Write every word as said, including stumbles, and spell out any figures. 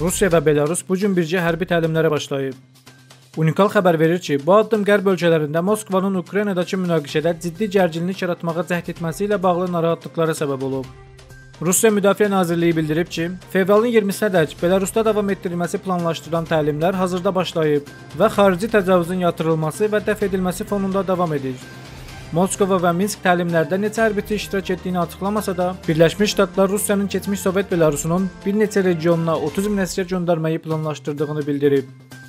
Rusiya və Belarus bu gün birgə hərbi təlimlərə başlayıb. Unikal xəbər verir ki, bu addım qərb ölkələrində Moskvanın Ukraynadakı münaqişədə ciddi gərginlik yaratmağa cəhd etməsi ilə bağlı narahatlıqlara səbəb olub. Rusiya Müdafiə Nazirliyi bildirib ki, fevralın iyirmisinədək Belarusda davam etdirilməsi planlaşdırılan təlimlər hazırda başlayıb və xarici təcavüzün yatırılması və dəf edilməsi fonunda davam edir. Moskva və Minsk təlimlərdə neçə hərbiçi iştirak etdiyini açıqlamasa da, Birləşmiş Ştatlar Rusiyanın keçmiş Sovet Belarusunun bir neçə regionuna otuz min əsgər göndərməyi planlaşdırdığını bildirib.